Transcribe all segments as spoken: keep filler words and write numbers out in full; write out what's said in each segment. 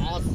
awesome.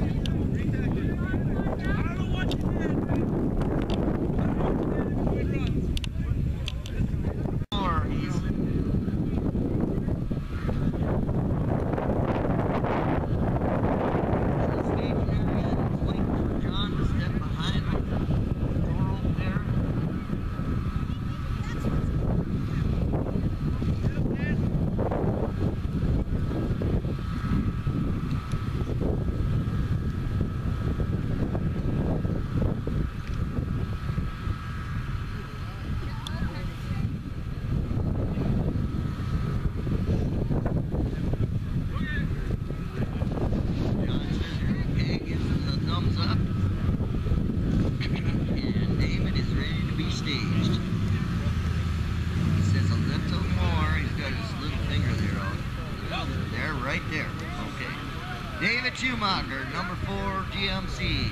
Right there. Okay. David Schumacher, number four, G M C.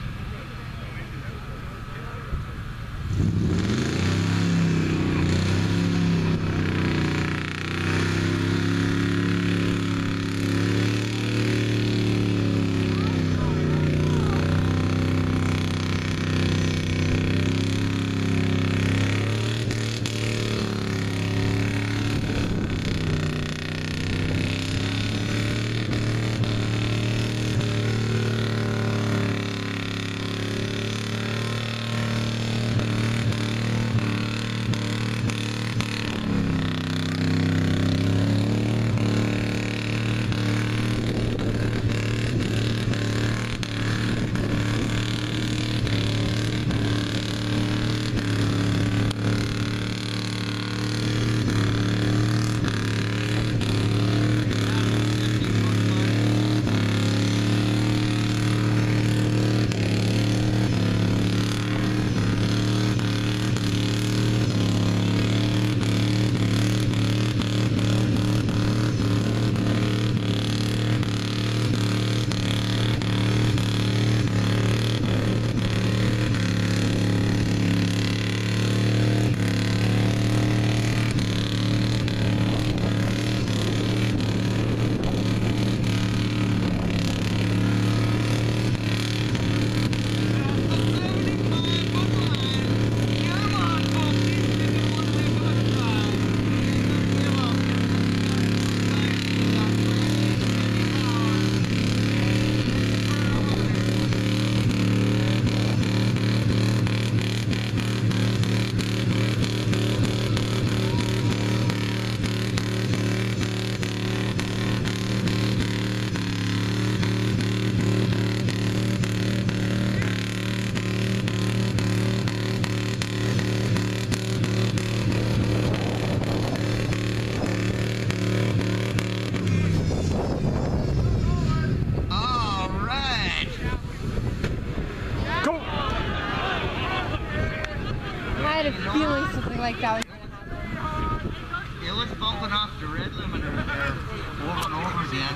I had a feeling something like that was going to happen. It was bumping off the red limiter there over and over again.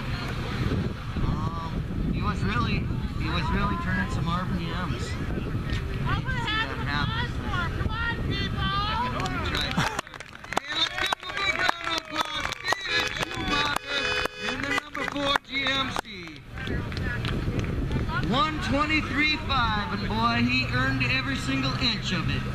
Um, he was really, he was really turning some R P Ms. I'm gonna have a nice one. Come on, people! Hey, let's give him a big round of applause. David Schumacher in the number four G M C. one twenty-three point five, and boy, he earned every single inch of it.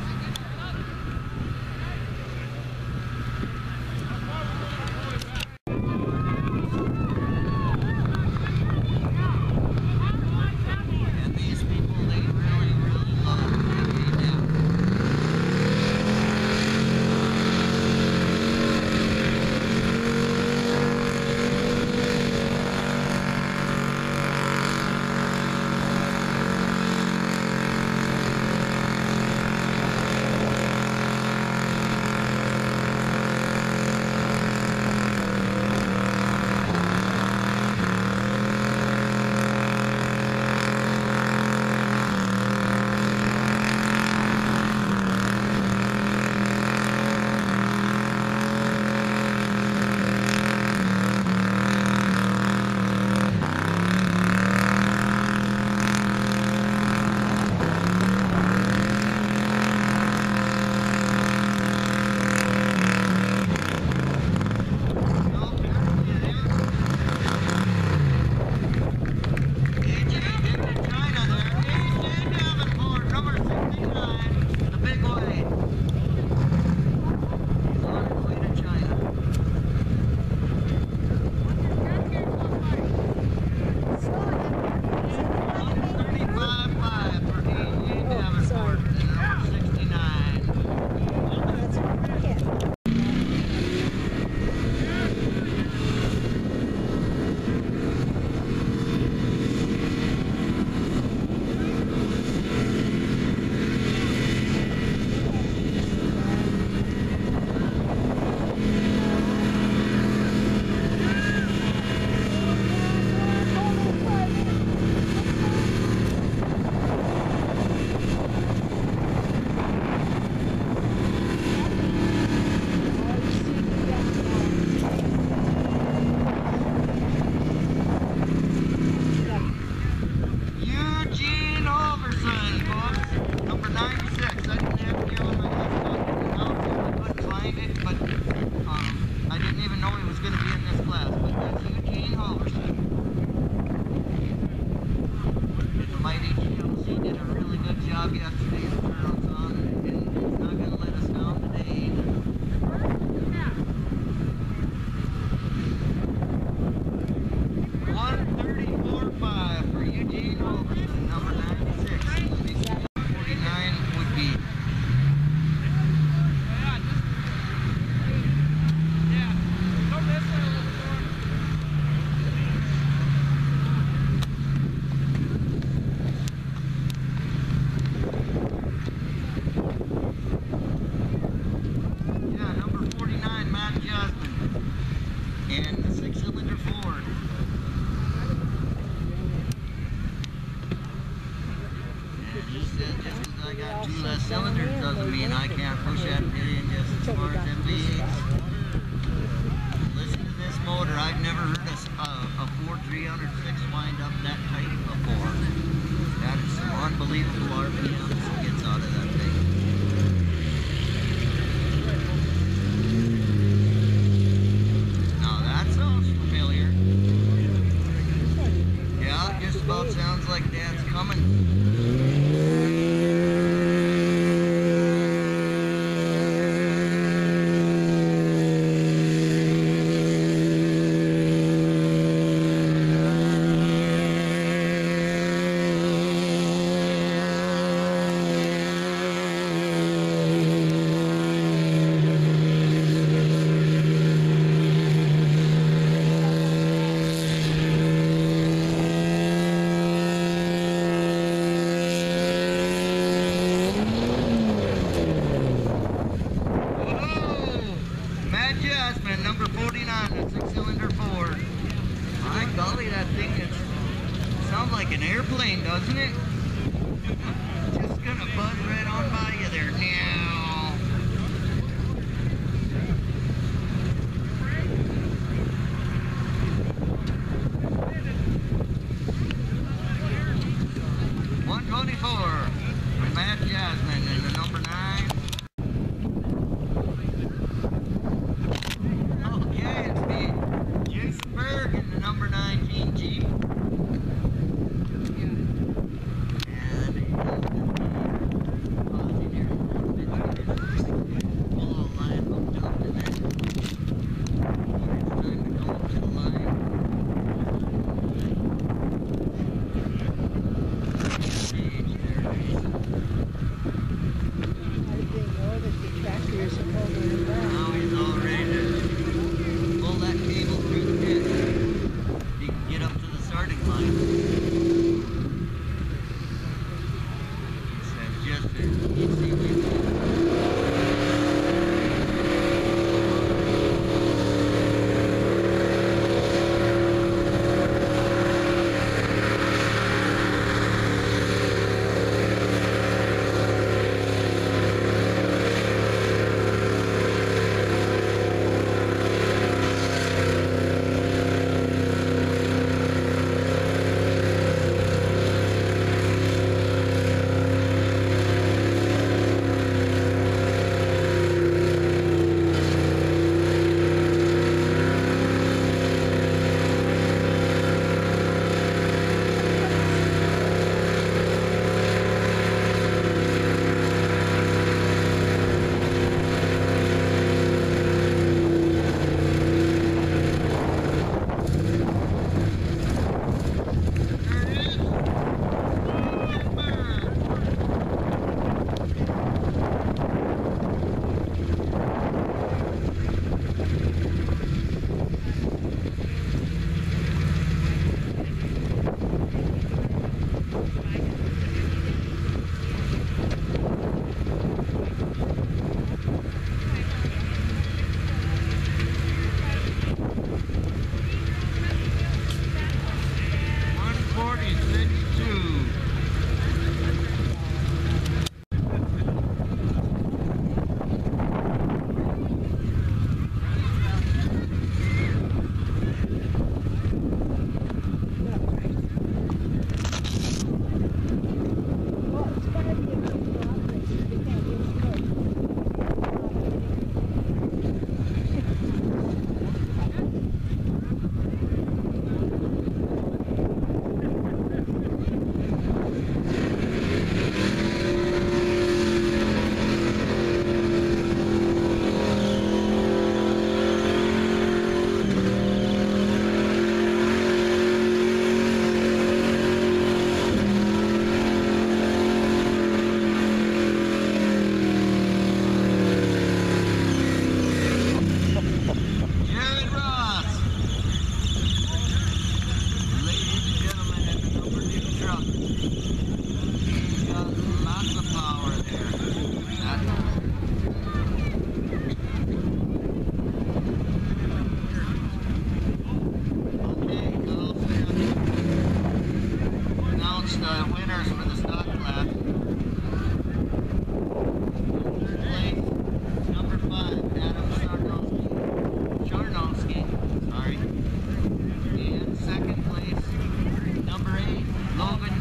go over to number ninety-six. forty-nine would be. Yeah, number forty-nine, Matt Jasmine. And the six-cylinder Ford. And he said just because I got two less cylinders doesn't mean I can't push that pit in just as far as them V eights. Listen to this motor. I've never heard a, a, a Ford three oh six wind up that tight before. That is some unbelievable R P Ms it gets out of that thing. Now that sounds familiar. Yeah, it just about sounds like Dad's coming. Number forty-nine, a six-cylinder Ford. My golly, that thing is, sounds like an airplane, doesn't it? Just gonna buzz right on by you there now. one twenty-four from Matt Jasmine and the number nine. Number nineteen G. Now he's all ready to pull that cable through the pit. He can get up to the starting line. He says just a easy way.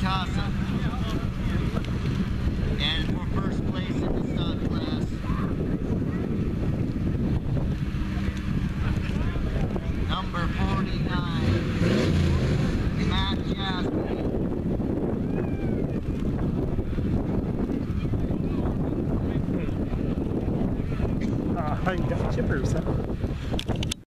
casa. And for first place in the stud class. Number forty-nine, Matt Jasmine. Ah, you got chippers, huh?